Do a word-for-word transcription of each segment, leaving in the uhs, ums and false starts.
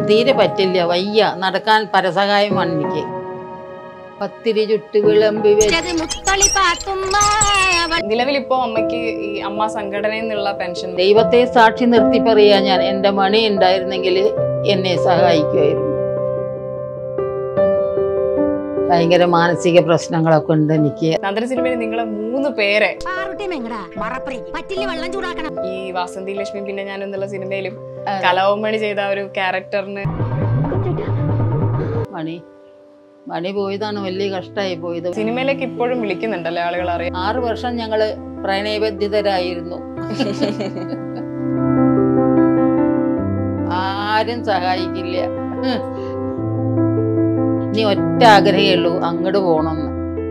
തീരെ പറ്റില്ല, വയ്യ നടക്കാൻ, പരസഹായം വേണം എനിക്ക്. പത്തിരി ചുട്ട് വിളമ്പി നിലവിൽ ഇപ്പോ അമ്മയ്ക്ക് ഈ അമ്മ സംഘടനയിൽ നിന്നുള്ള പെൻഷൻ. ദൈവത്തെ സാക്ഷി നിർത്തി പറയാ ഞാൻ, എന്റെ മണി ഉണ്ടായിരുന്നെങ്കിൽ എന്നെ സഹായിക്കുമായിരുന്നു. ഭയങ്കര മാനസിക പ്രശ്നങ്ങളൊക്കെ ഉണ്ട് എനിക്ക്. നന്ദന സിനിമയിൽ നിങ്ങളെ മൂന്ന് പേരെ ഈ വാസന്തി ലക്ഷ്മി പിന്നെ ഞാൻ എന്നുള്ള സിനിമയിലും കലാവമണി ചെയ്ത ഒരു ക്യാരക്ടറിന് മണി മണി പോയതാണ് വലിയ കഷ്ടമായി പോയത്. സിനിമയിലേക്ക് ഇപ്പോഴും വിളിക്കുന്നുണ്ടല്ലേ ആളുകൾ അറിയാം. ആറു വർഷം ഞങ്ങള് പ്രണയബദ്ധിതരായിരുന്നു. ആരും സഹായിക്കില്ല. ഇനി ഒറ്റ ആഗ്രഹമേ ഉള്ളൂ, അങ്ങോട്ട് പോകണമെന്ന്.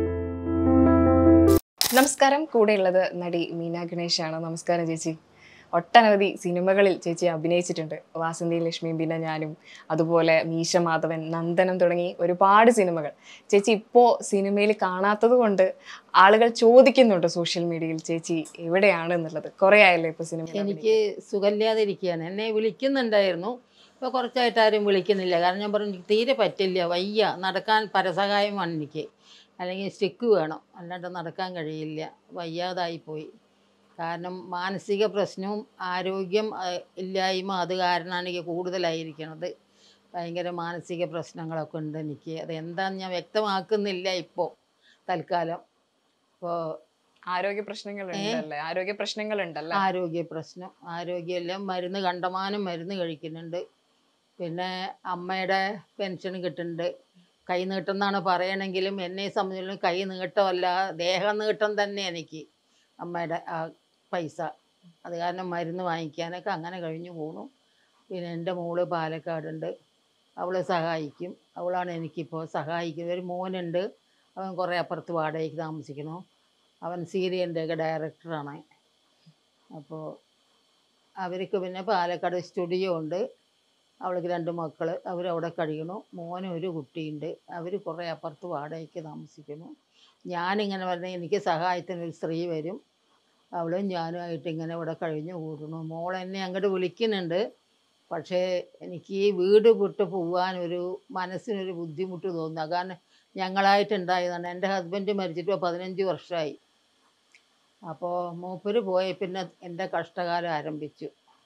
നമസ്കാരം, കൂടെയുള്ളത് നടി മീന ഗണേശാണ്. നമസ്കാരം ചേച്ചി. ഒട്ടനവധി സിനിമകളിൽ ചേച്ചി അഭിനയിച്ചിട്ടുണ്ട്. വാസന്തി ലക്ഷ്മിയും പിന്നെ ഞാനും, അതുപോലെ മീശ മാധവൻ, നന്ദനം തുടങ്ങി ഒരുപാട് സിനിമകൾ. ചേച്ചി ഇപ്പോൾ സിനിമയിൽ കാണാത്തത് കൊണ്ട് ആളുകൾ ചോദിക്കുന്നുണ്ട് സോഷ്യൽ മീഡിയയിൽ, ചേച്ചി എവിടെയാണ് എന്നുള്ളത്. കുറേ ആയല്ലോ ഇപ്പോൾ സിനിമ. എനിക്ക് സുഖമില്ലാതിരിക്കുകയാണ്. എന്നെ വിളിക്കുന്നുണ്ടായിരുന്നു, ഇപ്പോൾ കുറച്ചായിട്ട് ആരും വിളിക്കുന്നില്ല. കാരണം ഞാൻ പറഞ്ഞു തീരെ പറ്റില്ല, വയ്യ നടക്കാൻ, പരസഹായം വേണം എനിക്ക്, അല്ലെങ്കിൽ സ്റ്റിക്ക് വേണം, അല്ലാണ്ട് നടക്കാൻ കഴിയില്ല, വയ്യാതായിപ്പോയി. കാരണം മാനസിക പ്രശ്നവും ആരോഗ്യം ഇല്ലായ്മ അത് കാരണമാണ് എനിക്ക് കൂടുതലായിരിക്കണത്. ഭയങ്കര മാനസിക പ്രശ്നങ്ങളൊക്കെ ഉണ്ട് എനിക്ക്. അത് എന്താണെന്ന് ഞാൻ വ്യക്തമാക്കുന്നില്ല ഇപ്പോൾ തൽക്കാലം. ഇപ്പോൾ ആരോഗ്യ പ്രശ്നങ്ങളുണ്ടല്ലേ? ആരോഗ്യ പ്രശ്നങ്ങളുണ്ടല്ലോ. ആരോഗ്യ പ്രശ്നം ആരോഗ്യമെല്ലാം മരുന്ന് കണ്ടമാനം മരുന്ന് കഴിക്കുന്നുണ്ട്. പിന്നെ അമ്മയുടെ പെൻഷൻ കിട്ടുന്നുണ്ട്. കൈ നീട്ടം എന്നാണ് പറയണമെങ്കിലും എന്നെ സംബന്ധിച്ചിടത്തോളം കൈ നീട്ടമല്ല, ദേഹം നീട്ടം തന്നെ എനിക്ക് അമ്മയുടെ ആ പൈസ. അത് കാരണം മരുന്ന് വാങ്ങിക്കാനൊക്കെ അങ്ങനെ കഴിഞ്ഞു പോണു. പിന്നെ എൻ്റെ മോള് പാലക്കാടുണ്ട്, അവൾ സഹായിക്കും. അവളാണ് എനിക്കിപ്പോൾ സഹായിക്കുന്നത്. ഒരു മോനുണ്ട്, അവൻ കുറേ അപ്പുറത്ത് വാടകയ്ക്ക് താമസിക്കണു. അവൻ സീരിയലിൻ്റെയൊക്കെ ഡയറക്ടറാണ്. അപ്പോൾ അവർക്ക് പിന്നെ പാലക്കാട് സ്റ്റുഡിയോ ഉണ്ട്. അവൾക്ക് രണ്ട് മക്കൾ, അവരവിടെ കഴിയണു. മോനും ഒരു കുട്ടിയുണ്ട്, അവർ കുറേ അപ്പുറത്ത് വാടകയ്ക്ക് താമസിക്കുന്നു. ഞാനിങ്ങനെ പറഞ്ഞാൽ എനിക്ക് സഹായത്തിനൊരു സ്ത്രീ വരും, അവളും ഞാനുമായിട്ട് ഇങ്ങനെ ഇവിടെ കഴിഞ്ഞു കൂടണു. മോൾ എന്നെ അങ്ങോട്ട് വിളിക്കുന്നുണ്ട്, പക്ഷേ എനിക്ക് ഈ വീട് വിട്ട് പോകാനൊരു മനസ്സിനൊരു ബുദ്ധിമുട്ട് തോന്നുക. കാരണം ഞങ്ങളായിട്ടുണ്ടായതാണ്. എൻ്റെ ഹസ്ബൻഡ് മരിച്ചിട്ട് പതിനഞ്ച് വർഷമായി. അപ്പോൾ മൂപ്പര് പോയ പിന്നെ എൻ്റെ കഷ്ടകാലം ആരംഭിച്ചു.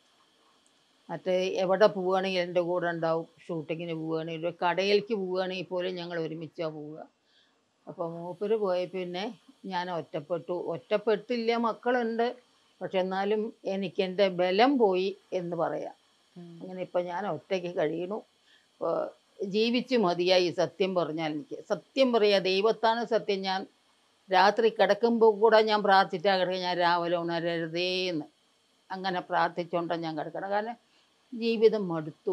മറ്റേ എവിടെ പോവുകയാണെങ്കിൽ എൻ്റെ കൂടെ ഉണ്ടാവും, ഷൂട്ടിങ്ങിന് പോവുകയാണെങ്കിൽ, കടയിലേക്ക് പോവുകയാണെങ്കിൽ പോലും ഞങ്ങൾ ഒരുമിച്ചാണ് പോവുക. അപ്പോൾ മൂപ്പര് പോയ പിന്നെ ഞാൻ ഒറ്റപ്പെട്ടു. ഒറ്റപ്പെട്ടില്ല, മക്കളുണ്ട്, പക്ഷെ എന്നാലും എനിക്ക് എൻ്റെ ബലം പോയി എന്ന് പറയാം. അങ്ങനെ ഇപ്പം ഞാൻ ഒറ്റയ്ക്ക് കഴിയണു. ഇപ്പോൾ ജീവിച്ച് മതിയായി. സത്യം പറഞ്ഞാൽ എനിക്ക് സത്യം പറയാം, ദൈവത്താണ് സത്യം. ഞാൻ രാത്രി കിടക്കുമ്പോൾ കൂടെ ഞാൻ പ്രാർത്ഥിച്ചാൽ കിടക്കുക, ഞാൻ രാവിലെ ഉണരരുതേന്ന് അങ്ങനെ പ്രാർത്ഥിച്ചുകൊണ്ടാണ് ഞാൻ കിടക്കണം. കാരണം ജീവിതം മടുത്തു.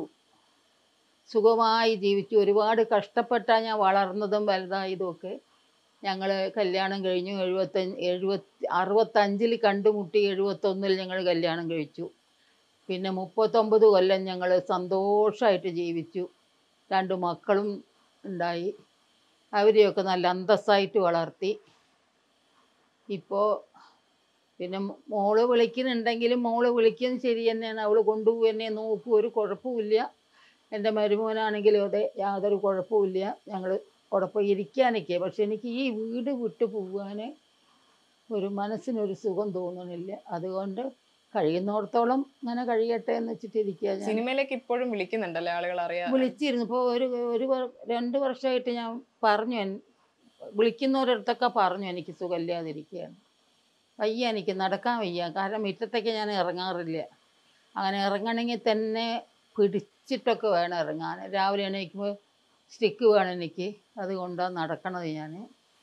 സുഖമായി ജീവിച്ചു, ഒരുപാട് കഷ്ടപ്പെട്ടാണ് ഞാൻ വളർന്നതും വലുതായതുമൊക്കെ. ഞങ്ങൾ കല്യാണം കഴിഞ്ഞു എഴുപത്തഞ്ച് എഴുപത്തി അറുപത്തഞ്ചിൽ കണ്ടുമുട്ടി, എഴുപത്തൊന്നിൽ ഞങ്ങൾ കല്യാണം കഴിച്ചു. പിന്നെ മുപ്പത്തൊമ്പത് കൊല്ലം ഞങ്ങൾ സന്തോഷമായിട്ട് ജീവിച്ചു. രണ്ട് മക്കളും ഉണ്ടായി, അവരെയൊക്കെ നല്ല അന്തസ്സായിട്ട് വളർത്തി. ഇപ്പോൾ പിന്നെ മോള് വിളിക്കുന്നുണ്ടെങ്കിലും മോള് വിളിക്കുന്നത് ശരി തന്നെയാണ്, അവൾ കൊണ്ടുപോകും, എന്നെ നോക്കും, ഒരു കുഴപ്പമില്ല. എൻ്റെ മരുമോനാണെങ്കിലും അതെ, യാതൊരു കുഴപ്പമില്ല. ഞങ്ങൾ ഉടപ്പം ഇരിക്കാനൊക്കെ. പക്ഷെ എനിക്ക് ഈ വീട് വിട്ടു പോകാൻ ഒരു മനസ്സിനൊരു സുഖം തോന്നണില്ല. അതുകൊണ്ട് കഴിയുന്നിടത്തോളം ഇങ്ങനെ കഴിയട്ടെ എന്ന് വെച്ചിട്ടിരിക്കുക. സിനിമയിലേക്ക് ഇപ്പോഴും വിളിക്കുന്നുണ്ടല്ലേ ആളുകൾ അറിയാം? വിളിച്ചിരുന്നു. ഇപ്പോൾ ഒരു ഒരു രണ്ട് വർഷമായിട്ട് ഞാൻ പറഞ്ഞു, വിളിക്കുന്നവരടുത്തൊക്കെ പറഞ്ഞു എനിക്ക് സുഖമില്ലാതിരിക്കുകയാണ്, വയ്യ, എനിക്ക് നടക്കാൻ വയ്യ. കാരണം മുറ്റത്തേക്ക് ഞാൻ ഇറങ്ങാറില്ല. അങ്ങനെ ഇറങ്ങണമെങ്കിൽ തന്നെ പിടിച്ചിട്ടൊക്കെ വേണം ഇറങ്ങാൻ. രാവിലെ എണീക്കുമ്പോൾ സ്റ്റിക്ക് വേണം എനിക്ക്, അതുകൊണ്ടാണ് നടക്കണത് ഞാൻ.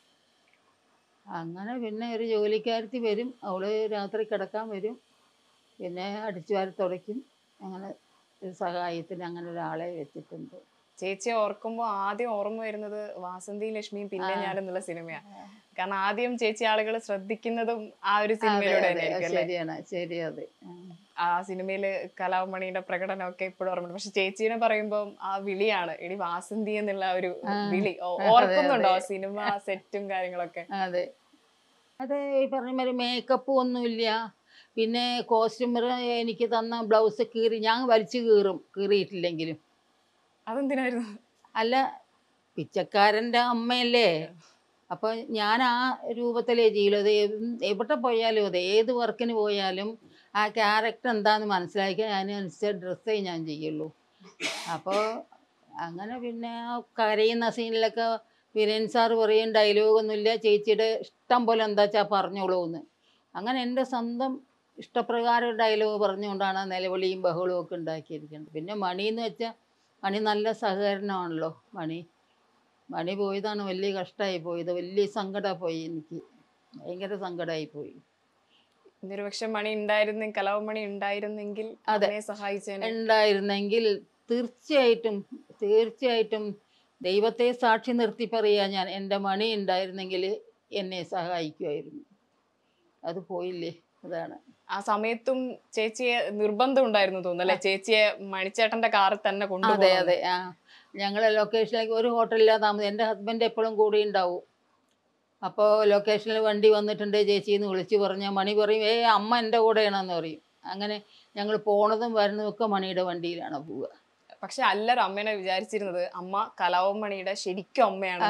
അങ്ങനെ പിന്നെ ഒരു ജോലിക്കാരത്തി വരും, അവൾ രാത്രി കിടക്കാൻ വരും, പിന്നെ അടിച്ചു വാരി തുടയ്ക്കും. അങ്ങനെ ഒരു സഹായത്തിന് അങ്ങനെ ഒരാളെ വെച്ചിട്ടുണ്ട്. ചേച്ചിയെ ഓർക്കുമ്പോൾ ആദ്യം ഓർമ്മ വരുന്നത് വാസന്തി ലക്ഷ്മിയും പിന്നെ ഞാൻ എന്നുള്ള സിനിമയാണ്. കാരണം ആദ്യം ചേച്ചി ആളുകൾ ശ്രദ്ധിക്കുന്നതും ആ ഒരു സിനിമയിലൂടെ ശരിയാണ്, ശരി. അതെ, ആ സിനിമയില് കലാവമണിയുടെ പ്രകടനമൊക്കെ ഇപ്പോഴും ഓർമ്മയുണ്ട്. പക്ഷെ ചേച്ചീനെ പറയുമ്പോൾ ആ വിളിയാണ്, എടി വാസന്തി എന്നുള്ള ഒരു വിളി ഓർക്കുന്നുണ്ടോ? സിനിമ സെറ്റും കാര്യങ്ങളൊക്കെ. അതെ അതെ, ഈ പറഞ്ഞ മാതിരി മേക്കപ്പ് ഒന്നുമില്ല. പിന്നെ കോസ്റ്റ്യൂമർ എനിക്ക് തന്ന ബ്ലൗസ് കീറി, ഞാൻ വലിച്ചു കീറും കീറിയിട്ടില്ലെങ്കിലും. അതെന്തിനായിരുന്നു? അല്ല, പിച്ചക്കാരൻ്റെ അമ്മയല്ലേ. അപ്പോൾ ഞാൻ ആ രൂപത്തിലേ ചെയ്യുള്ളൂ. അത് എവിടെ പോയാലും അതെ, ഏത് വർക്കിന് പോയാലും ആ ക്യാരക്ടർ എന്താണെന്ന് മനസ്സിലാക്കി അതിനനുസരിച്ച് ഡ്രസ്സേ ഞാൻ ചെയ്യുള്ളൂ. അപ്പോൾ അങ്ങനെ പിന്നെ ആ കരയുന്ന സീനിലൊക്കെ വിരൻ സാറ് പറയും ഡയലോഗൊന്നുമില്ല, ചേച്ചിയുടെ ഇഷ്ടം പോലെ എന്താ വെച്ചാൽ പറഞ്ഞോളൂ എന്ന്. അങ്ങനെ എൻ്റെ സ്വന്തം ഇഷ്ടപ്രകാരം ഡയലോഗ് പറഞ്ഞുകൊണ്ടാണ് നിലവിളിയും ബഹളവും ഒക്കെ ഉണ്ടാക്കിയിരിക്കുന്നത്. പിന്നെ മണി എന്ന് വെച്ചാൽ മണി നല്ല സഹകരണമാണല്ലോ. മണി മണി പോയതാണ് വലിയ കഷ്ടമായി പോയത്, വലിയ സങ്കടമായി പോയി, എനിക്ക് ഭയങ്കര സങ്കടമായി പോയി. നിരുപക്ഷെ മണി ഉണ്ടായിരുന്നെ, കലാഭവൻ ഉണ്ടായിരുന്നെങ്കിൽ അതിനെ സഹായിച്ചേനെ. ഉണ്ടായിരുന്നെങ്കിൽ തീർച്ചയായിട്ടും തീർച്ചയായിട്ടും ദൈവത്തെ സാക്ഷി നിർത്തി പറയാ ഞാൻ, എൻ്റെ മണി ഉണ്ടായിരുന്നെങ്കിൽ എന്നെ സഹായിക്കുമായിരുന്നു. അത് പോയില്ലേ, അതാണ്. ആ സമയത്തും ചേച്ചിയെ നിർബന്ധം ഉണ്ടായിരുന്നു തോന്നുന്നല്ലേ, ചേച്ചിയെ മണിച്ചേട്ടന്റെ കാറിൽ തന്നെ കൊണ്ടുപോകും. അതെ അതെ. ആ ഞങ്ങൾ ലൊക്കേഷനിലേക്ക് ഒരു ഹോട്ടലിലാണ് താമസം. എൻ്റെ ഹസ്ബൻഡ് എപ്പോഴും കൂടെ ഉണ്ടാവും. അപ്പോൾ ലൊക്കേഷനിൽ വണ്ടി വന്നിട്ടുണ്ട് ചേച്ചി എന്ന് വിളിച്ച് പറഞ്ഞാൽ മണി പറയും ഏ അമ്മ എൻ്റെ കൂടെയാണെന്ന് പറയും. അങ്ങനെ ഞങ്ങൾ പോണതും വരുന്നതും ഒക്കെ മണിയുടെ വണ്ടിയിലാണ് പോവുക. പക്ഷെ എല്ലാവരും അമ്മേനെ വിചാരിച്ചിരുന്നത് അമ്മ കലാഭവൻ മണിയുടെ ശരിക്കും അമ്മയാണ്.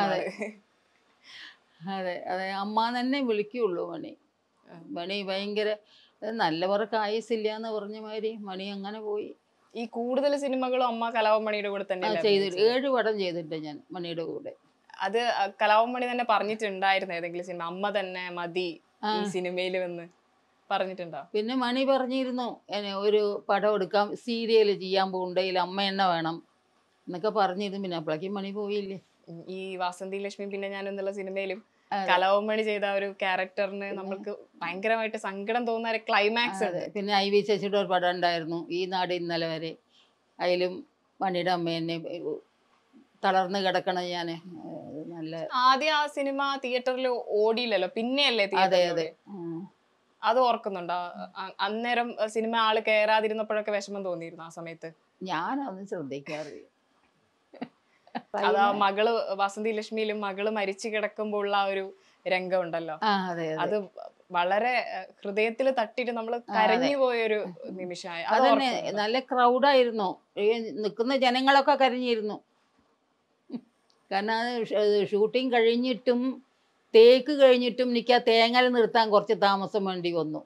അതെ അതെ, അമ്മ തന്നെ വിളിക്കുള്ളൂ മണി. മണി ഭയങ്കര നല്ലവർക്ക് ആയുസില്ല എന്ന് പറഞ്ഞ മാതിരി മണി അങ്ങനെ പോയി. ഈ കൂടുതൽ സിനിമകളും അമ്മ കലാഭവൻ മണിയുടെ കൂടെ തന്നെ ചെയ്തിട്ട്, ഏഴ് പടം ചെയ്തിട്ടുണ്ട് ഞാൻ മണിയുടെ കൂടെ. അത് കലാഭവൻ മണി തന്നെ പറഞ്ഞിട്ടുണ്ടായിരുന്നു ഏതെങ്കിലും സിനിമ അമ്മ തന്നെ മതി ഈ സിനിമയിൽ വന്ന് പറഞ്ഞിട്ടുണ്ടോ? പിന്നെ മണി പറഞ്ഞിരുന്നു എന്നെ ഒരു പടം എടുക്കാം, സീരിയൽ ചെയ്യാൻ പോകുന്നുണ്ടെങ്കിൽ അമ്മ എന്നെ വേണം എന്നൊക്കെ പറഞ്ഞിരുന്നു. പിന്നെ അപ്പോഴേക്കും മണി പോയില്ലേ. ഈ വാസന്തി ലക്ഷ്മി പിന്നെ ഞാൻ എന്നുള്ള സിനിമയിലും കലാഭവൻ മണി ചെയ്ത ഒരു ക്യാരക്ടറിന് നമ്മൾക്ക് ഭയങ്കരമായിട്ട് സങ്കടം തോന്നുന്ന ഒരു ക്ലൈമാക്സ് ഉണ്ട്. പിന്നെ ഐ വി ശശിയുടെ ഒരു പടം ഉണ്ടായിരുന്നു, ഈ നാട് ഇന്നലെ വരെ. അതിലും മണിയുടെ അമ്മ എന്നെ തളർന്ന് കിടക്കണം ഞാൻ. നല്ല ആദ്യം ആ സിനിമ തിയേറ്ററിൽ ഓടിയില്ലല്ലോ, പിന്നെയല്ലേ? അതെ അതെ. അത് ഓർക്കുന്നുണ്ടോ? അന്നേരം സിനിമ ആള് കയറാതിരുന്നപ്പോഴൊക്കെ വിഷമം തോന്നിയിരുന്നു ആ സമയത്ത്? ഞാനൊന്നും ശ്രദ്ധിക്കാറില്ല. അതാ മകള് വാസന്തി ലക്ഷ്മിയിലും മകള് മരിച്ചു കിടക്കുമ്പോൾ ഉള്ള ഒരു രംഗം ഉണ്ടല്ലോ, അത് വളരെ ഹൃദയത്തിൽ തട്ടിട്ട് നമ്മള് കരഞ്ഞു പോയൊരു നിമിഷമായി. അതന്നെ, നല്ല ക്രൗഡായിരുന്നു, നിൽക്കുന്ന ജനങ്ങളൊക്കെ കരഞ്ഞിരുന്നു. കാരണം അത് ഷൂട്ടിങ് കഴിഞ്ഞിട്ടും തേക്ക് കഴിഞ്ഞിട്ടും എനിക്ക് ആ തേങ്ങൽ നിർത്താൻ കുറച്ച് താമസം വേണ്ടി വന്നു.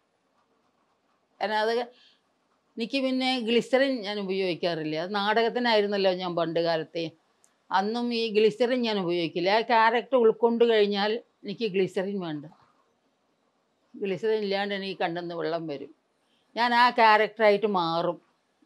കാരണം അത് എനിക്ക് പിന്നെ ഗ്ലിസറിൻ ഞാൻ ഉപയോഗിക്കാറില്ല. അത് നാടകത്തിനായിരുന്നല്ലോ ഞാൻ പണ്ട് കാലത്തെ. അന്നും ഈ ഗ്ലിസറിൻ ഞാൻ ഉപയോഗിക്കില്ല. ആ ക്യാരക്ടർ ഉൾക്കൊണ്ട് കഴിഞ്ഞാൽ എനിക്ക് ഗ്ലിസറിൻ വേണ്ട. ഗ്ലിസറിൻ ഇല്ലാണ്ട് എനിക്ക് കണ്ണെന്ന് വെള്ളം വരും. ഞാൻ ആ ക്യാരക്ടറായിട്ട് മാറും.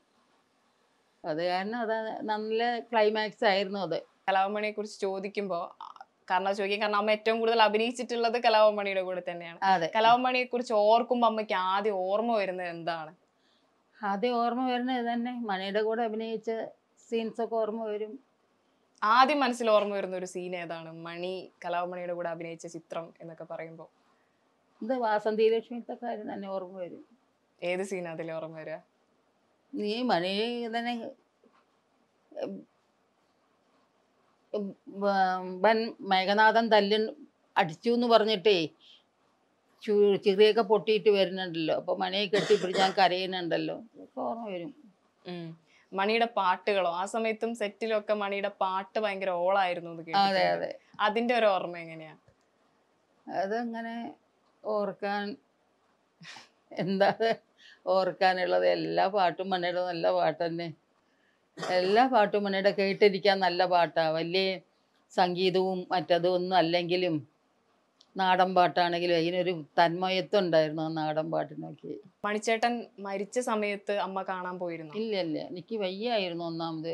അത് കാരണം അത് നല്ല ക്ലൈമാക്സ് ആയിരുന്നു അത്. കലാഭവൻ മണിയെ കുറിച്ച് ചോദിക്കുമ്പോൾ കാരണം ചോദിക്കാൻ കാരണം അമ്മ ഏറ്റവും കൂടുതൽ അഭിനയിച്ചിട്ടുള്ളത് കലാഭവൻ മണിയുടെ കൂടെ തന്നെയാണ്. കലാഭവൻ മണിയെ കുറിച്ച് ഓർക്കുമ്പോൾ അമ്മയ്ക്ക് ആദ്യം ഓർമ്മ വരുന്നത് എന്താണ്? ആദ്യം ഓർമ്മ വരുന്നത് തന്നെ മണിയുടെ കൂടെ അഭിനയിച്ച സീൻസൊക്കെ ഓർമ്മ വരും. ആദ്യം മനസ്സിൽ ഓർമ്മ വരുന്ന ഒരു സീൻ ഏതാണ്? മണി കലാഭവൻ മണിയുടെ കൂടെ അഭിനയിച്ച ചിത്രം എന്നൊക്കെ പറയുമ്പോൾ ഇത് വാസന്തി ലക്ഷ്മിത്തെ കാര്യം തന്നെ ഓർമ്മ വരും. ഏത് സീൻ അതിൽ ഓർമ്മ വരിക? നീ മണി തന്നെ മേഘനാഥൻ തല്ലു അടിച്ചു എന്ന് പറഞ്ഞിട്ടേ ചിറിയൊക്കെ പൊട്ടിയിട്ട് വരുന്നുണ്ടല്ലോ, അപ്പൊ മണിയെ കെട്ടിപ്പിടിച്ച് ഞാൻ കരയുന്നുണ്ടല്ലോ, അതൊക്കെ ഓർമ്മ വരും. മണിയുടെ പാട്ടുകളോ? ആ സമയത്തും സെറ്റിലൊക്കെ മണിയുടെ പാട്ട് ഭയങ്കര ഓളായിരുന്നു. അതെ അതെ. അതിന്റെ ഒരു ഓർമ്മ എങ്ങനെയാ? അതങ്ങനെ ഓർക്കാൻ എന്താ ഓർക്കാനുള്ളത്? എല്ലാ പാട്ടും മണിയുടെ നല്ല പാട്ട് തന്നെ. എല്ലാ പാട്ടും മണിയുടെ കേട്ടിരിക്കാൻ നല്ല പാട്ടാണ്. വലിയ സംഗീതവും മറ്റതും ഒന്നും അല്ലെങ്കിലും നാടൻ പാട്ടാണെങ്കിലും അതിനൊരു തന്മയത്വം ഉണ്ടായിരുന്നു ആ നാടൻ പാട്ടിനൊക്കെ. മണിച്ചേട്ടൻ മരിച്ച സമയത്ത് അമ്മ കാണാൻ പോയിരുന്നു? ഇല്ല ഇല്ല, എനിക്ക് വയ്യായിരുന്നു. ഒന്നാമത്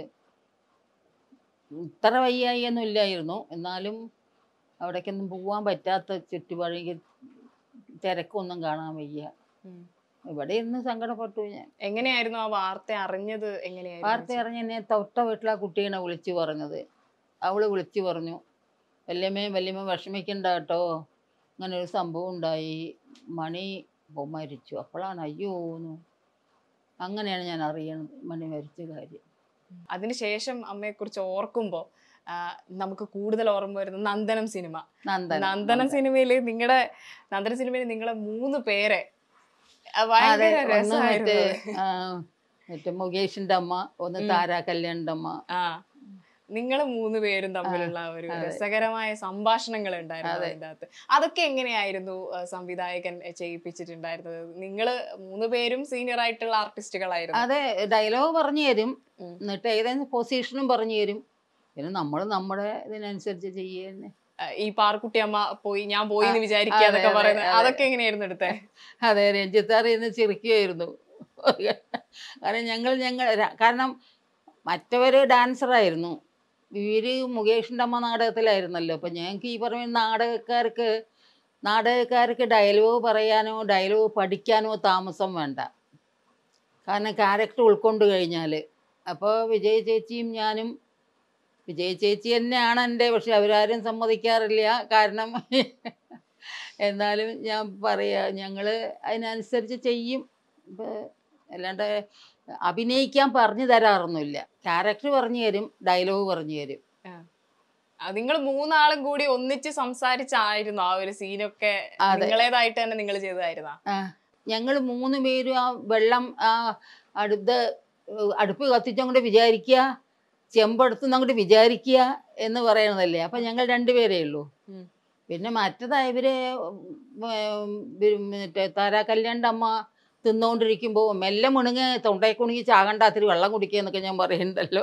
ഇത്ര വയ്യായൊന്നും ഇല്ലായിരുന്നു, എന്നാലും അവിടേക്കൊന്നും പോവാൻ പറ്റാത്ത ചുറ്റുപാടിക്ക് തിരക്കൊന്നും കാണാൻ വയ്യ. ഇവിടെ ഇരുന്ന് സങ്കടപ്പെട്ടു ഞാൻ. എങ്ങനെയായിരുന്നു ആ വാർത്ത അറിഞ്ഞത്? എങ്ങനെയായിരുന്നു വാർത്ത അറിഞ്ഞ എന്നെ തൊട്ട വീട്ടിലെ കുട്ടീനെ വിളിച്ചു പറഞ്ഞത്. അവള് വിളിച്ചു പറഞ്ഞു, വല്യമ്മേ വല്യമ്മ വിഷമിക്കണ്ട കേട്ടോ, അങ്ങനെ ഒരു സംഭവം ഉണ്ടായി, മണി മരിച്ചു. അപ്പോഴാണ് അയ്യോന്ന്, അങ്ങനെയാണ് ഞാൻ അറിയണത് മണി മരിച്ച കാര്യം. അതിനുശേഷം അമ്മയെ കുറിച്ച് ഓർക്കുമ്പോ നമുക്ക് കൂടുതൽ ഓർമ്മ വരുന്നത് നന്ദനം സിനിമ. നന്ദനം സിനിമയില് നിങ്ങളുടെ നന്ദനം സിനിമയിൽ നിങ്ങളെ മൂന്ന് പേരെ ഭയങ്കര രസമായിരുന്നു. മറ്റേ മുകേഷിന്റെ അമ്മ, ഒന്ന് താരാ കല്യാണിന്റെ അമ്മ. ആ നിങ്ങൾ മൂന്ന് പേരും തമ്മിലുള്ള ഒരു രസകരമായ സംഭാഷണങ്ങൾ ഉണ്ടായിരുന്നു അതിൻ്റെ അകത്ത്. അതൊക്കെ എങ്ങനെയായിരുന്നു സംവിധായകൻ ചെയ്യിപ്പിച്ചിട്ടുണ്ടായിരുന്നത്? നിങ്ങൾ മൂന്ന് പേരും സീനിയർ ആയിട്ടുള്ള ആർട്ടിസ്റ്റുകളായിരുന്നു. അതെ, ഡയലോഗ് പറഞ്ഞു തരും, എന്നിട്ട് ഏതെങ്കിലും പൊസിഷനും പറഞ്ഞു തരും, പിന്നെ നമ്മൾ നമ്മുടെ ഇതിനനുസരിച്ച് ചെയ്യുന്നേ. ഈ പാർക്കുട്ടി അമ്മ പോയി ഞാൻ പോയി എന്ന് വിചാരിക്കാതൊക്കെ പറയുന്നത് അതൊക്കെ എങ്ങനെയായിരുന്നു എടുത്തേ? അതെ, രഞ്ജിത്താർ ഇന്ന് ചിരിക്കുകയായിരുന്നു. കാരണം ഞങ്ങൾ ഞങ്ങൾ കാരണം മറ്റവര് ഡാൻസറായിരുന്നു, ഇവര് മുകേഷിൻ്റെ അമ്മ നാടകത്തിലായിരുന്നല്ലോ. അപ്പം ഞങ്ങൾക്ക് ഈ പറഞ്ഞ നാടകക്കാർക്ക് നാടകക്കാർക്ക് ഡയലോഗ് പറയാനോ ഡയലോഗ് പഠിക്കാനോ താമസം വേണ്ട, കാരണം ക്യാരക്ടർ ഉൾക്കൊണ്ട് കഴിഞ്ഞാൽ. അപ്പോൾ വിജയ ചേച്ചിയും ഞാനും, വിജയ ചേച്ചി തന്നെയാണ് എൻ്റെ, പക്ഷെ അവരാരും സമ്മതിക്കാറില്ല. കാരണം എന്നാലും ഞാൻ പറയാ, ഞങ്ങൾ അതിനനുസരിച്ച് ചെയ്യും. ഇപ്പം അല്ലാണ്ട് അഭിനയിക്കാൻ പറഞ്ഞു തരാറൊന്നുമില്ല, ക്യാരക്ടർ പറഞ്ഞു തരും, ഡയലോഗ് പറഞ്ഞു തരും. നിങ്ങൾ മൂന്നാളും കൂടി ഒന്നിച്ച് സംസാരിച്ചായിരുന്നു ആ ഒരു സീനൊക്കെ നിങ്ങളേതായിട്ട് തന്നെ നിങ്ങൾ ചെയ്തതായിരുന്ന? ഞങ്ങൾ മൂന്ന് പേരും ആ വെള്ളം ആ അടുത്ത അടുപ്പ് കത്തിച്ചങ്ങോട്ട് വിചാരിക്കുക, ചെമ്പെടുത്തുനിന്ന് അങ്ങോട്ട് വിചാരിക്കുക എന്ന് പറയണതല്ലേ. അപ്പം ഞങ്ങൾ രണ്ടുപേരേ ഉള്ളൂ. പിന്നെ മറ്റേതായവര് മറ്റേ താരാ കല്യാണിൻ്റെ അമ്മ തിന്നുകൊണ്ടിരിക്കുമ്പോൾ മെല്ലെ മുണുങ്ങി തൊണ്ടയിൽ കുണുങ്ങി ചാകണ്ടാത്തിരി വെള്ളം കുടിക്കുക എന്നൊക്കെ ഞാൻ പറയുന്നുണ്ടല്ലോ.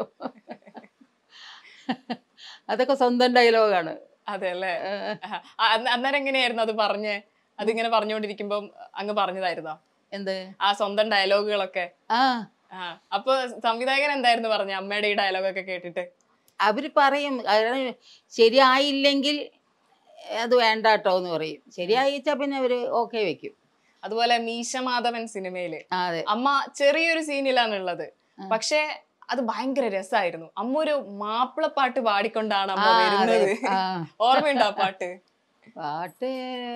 അതൊക്കെ സ്വന്തം ഡയലോഗാണ്. അതെ അല്ലേ? അന്നേരം എങ്ങനെയായിരുന്നു അത് പറഞ്ഞേ? അതിങ്ങനെ പറഞ്ഞുകൊണ്ടിരിക്കുമ്പോ അങ്ങ് പറഞ്ഞതായിരുന്നോ എന്ത് ആ സ്വന്തം ഡയലോഗുകളൊക്കെ? ആ അപ്പൊ സംവിധായകൻ എന്തായിരുന്നു പറഞ്ഞ അമ്മയുടെ ഈ ഡയലോഗൊക്കെ കേട്ടിട്ട്? അവര് പറയും ശരിയായില്ലെങ്കിൽ അത് വേണ്ട കേട്ടോ എന്ന് പറയും, ശരിയായിച്ചാ പിന്നെ അവര് ഓക്കെ വെക്കും. അതുപോലെ മീശ മാധവൻ സിനിമയില് അമ്മ ചെറിയൊരു സീനിലാണ് ഉള്ളത്, പക്ഷെ അത് ഭയങ്കര രസമായിരുന്നു. അമ്മ ഒരു മാപ്പിളപ്പാട്ട് പാടിക്കൊണ്ടാണ് അമ്മ വരുന്നത്. ഓർമ്മയുണ്ടോ ആ പാട്ട്? പാട്ട്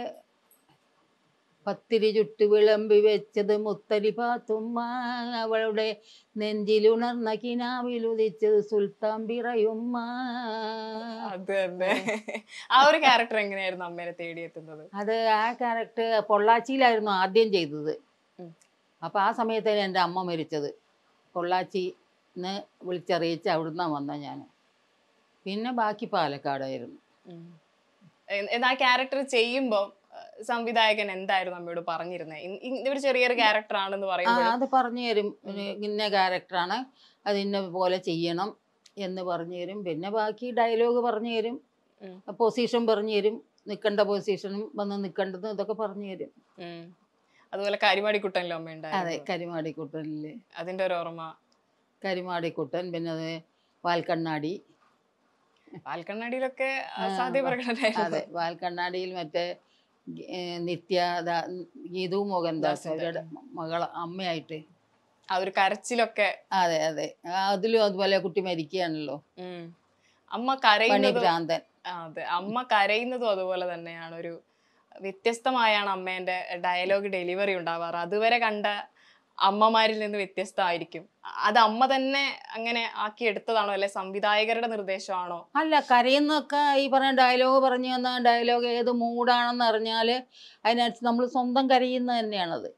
പത്തിരി ചുട്ട് വിളമ്പി വെച്ചത് മുത്തരി പാത്തുമ്മ, അവളുടെ നെഞ്ചിലുണർന്ന കിനാവിലുദിച്ചത് സുൽത്താൻ ബിറയുമ്മ. അത് തന്നെ. ആ ഒരു ക്യാരക്ടർ എങ്ങനെയായിരുന്നു അമ്മേനെ തേടിയെത്തുന്നത്? അത് ആ ക്യാരക്ടർ പൊള്ളാച്ചിയിലായിരുന്നു ആദ്യം ചെയ്തത്. അപ്പം ആ സമയത്താണ് എൻ്റെ അമ്മ മരിച്ചത്. പൊള്ളാച്ചിന്ന് വിളിച്ചറിയിച്ച് അവിടുന്ന് വന്ന ഞാൻ. പിന്നെ ബാക്കി പാലക്കാടായിരുന്നു. ആ ക്യാരക്ടർ ചെയ്യുമ്പോൾ സംവിധായകൻ എന്തായിരുന്നു അമ്മയോട് പറഞ്ഞിരുന്നത്? ഇതൊരു ചെറിയൊരു ക്യാരക്ടർ ആണെന്ന് പറയുമ്പോൾ അത് പറഞ്ഞു തരും, ഇന്ന ക്യാരക്ടറാണ്, അത് ഇന്ന പോലെ ചെയ്യണം എന്ന് പറഞ്ഞു തരും. പിന്നെ ബാക്കി ഡയലോഗ് പറഞ്ഞു തരും, പൊസിഷൻ പറഞ്ഞു തരും, നിൽക്കേണ്ട പൊസിഷനും വന്ന് നിൽക്കേണ്ടതും ഇതൊക്കെ പറഞ്ഞു തരും. അതുപോലെ കരിമാടിക്കുട്ടനിലും അമ്മ ഉണ്ടായിരുന്നു. അതെ, കരിമാടിക്കുട്ടനില് അതിന്റെ ഒരു ഓർമ്മ. കരിമാടിക്കുട്ടൻ, പിന്നെ അത് വാൽക്കണ്ണാടി. വാൽക്കണ്ണാടിയിലൊക്കെ അസാധ്യ പ്രകടനമായിരുന്നു. അതെ, വാൽക്കണ്ണാടിയിൽ മറ്റേ നിത്യ ഗീതു മോഹൻദാസ് അവരുടെ മകള അമ്മയായിട്ട് ആ ഒരു കരച്ചിലൊക്കെ. അതെ അതെ, അതിലും അതുപോലെ കുട്ടി മരിക്കുകയാണല്ലോ. അമ്മ കരയുന്നത് ഭ്രാന്തൻ. അതെ, അമ്മ കരയുന്നതും അതുപോലെ തന്നെയാണ്. ഒരു വ്യത്യസ്തമായാണ് അമ്മേന്റെ ഡയലോഗ് ഡെലിവറി ഉണ്ടാവാറ്. അതുവരെ കണ്ട അമ്മമാരിൽ നിന്ന് വ്യത്യസ്തമായിരിക്കും. അത് അമ്മ തന്നെ അങ്ങനെ ആക്കി എടുത്തതാണോ, അല്ലെ സംവിധായകരുടെ നിർദ്ദേശമാണോ? അല്ല, കരയുന്നൊക്കെ ഈ പറഞ്ഞ ഡയലോഗ് പറഞ്ഞു തന്ന ഡയലോഗ് ഏത് മൂഡാണെന്ന് അറിഞ്ഞാൽ അതിനനുസരിച്ച് നമ്മൾ സ്വന്തം കരയുന്നത് തന്നെയാണത്.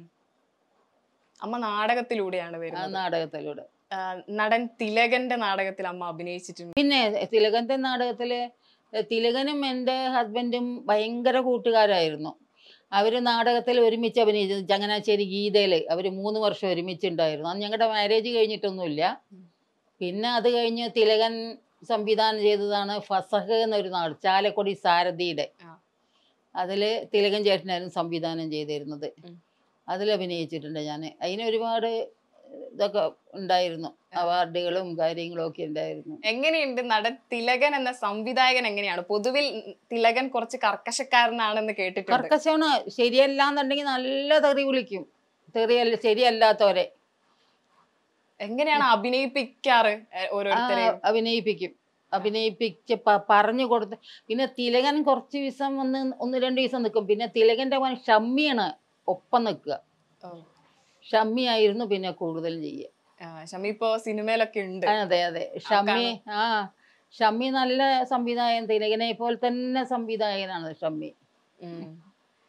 അമ്മ നാടകത്തിലൂടെയാണ് വരുന്നത്. നാടകത്തിലൂടെ നടൻ തിലകന്റെ നാടകത്തിൽ അമ്മ അഭിനയിച്ചിട്ടുണ്ട്. പിന്നെ തിലകന്റെ നാടകത്തില് തിലകനും എൻ്റെ ഹസ്ബൻഡും ഭയങ്കര കൂട്ടുകാരായിരുന്നു. അവർ നാടകത്തിൽ ഒരുമിച്ച് അഭിനയിച്ചു. ചങ്ങനാശ്ശേരി ഗീതയിൽ അവർ മൂന്ന് വർഷം ഒരുമിച്ചുണ്ടായിരുന്നു. അന്ന് ഞങ്ങളുടെ മാരേജ് കഴിഞ്ഞിട്ടൊന്നുമില്ല. പിന്നെ അത് കഴിഞ്ഞ് തിലകൻ സംവിധാനം ചെയ്തതാണ് ഫസഹ് എന്നൊരു നാട്, ചാലക്കുടി സാരഥിയുടെ. അതിൽ തിലകൻ ചേട്ടനായിരുന്നു സംവിധാനം ചെയ്തിരുന്നത്. അതിൽ അഭിനയിച്ചിട്ടുണ്ട് ഞാൻ. അതിന് ഒരുപാട് ഇതൊക്കെ ഉണ്ടായിരുന്നു, അവാർഡുകളും കാര്യങ്ങളും ഒക്കെ ഉണ്ടായിരുന്നു. എങ്ങനെയുണ്ട് നടൻ തിലകൻ എന്ന സംവിധായകൻ? എങ്ങനെയാണ് പൊതുവിൽ തിലകൻ കുറച്ച് കർക്കശക്കാരനാണെന്ന് കേട്ടിട്ടുണ്ട്. കർക്കശമാണ്, ശരിയല്ലാന്നുണ്ടെങ്കിൽ നല്ല തെറി വിളിക്കും, തെറിയല്ല ശരിയല്ലാത്തവരെ. എങ്ങനെയാണ് അഭിനയിപ്പിക്കാറ്? ഓരോരുത്തരെ അഭിനയിപ്പിക്കും, അഭിനയിപ്പിച്ച് പറഞ്ഞു കൊടുത്ത്. പിന്നെ തിലകൻ കുറച്ച് ദിവസം ഒന്ന് ഒന്ന് രണ്ട് ദിവസം നിൽക്കും. പിന്നെ തിലകന്റെ മോൻ ഷമ്മിയാണ് ഒപ്പം നിൽക്കുക. ഷമ്മിയായിരുന്നു പിന്നെ കൂടുതലും ചെയ്യുക. ഷമ്മി ഇപ്പോ സിനിമയിലൊക്കെ ഉണ്ട്. അതെ അതെ, ഷമ്മി ആ ഷമ്മി നല്ല സംവിധായകൻ, തിലകനെ പോലെ തന്നെ സംവിധായകനാണ് ഷമ്മി.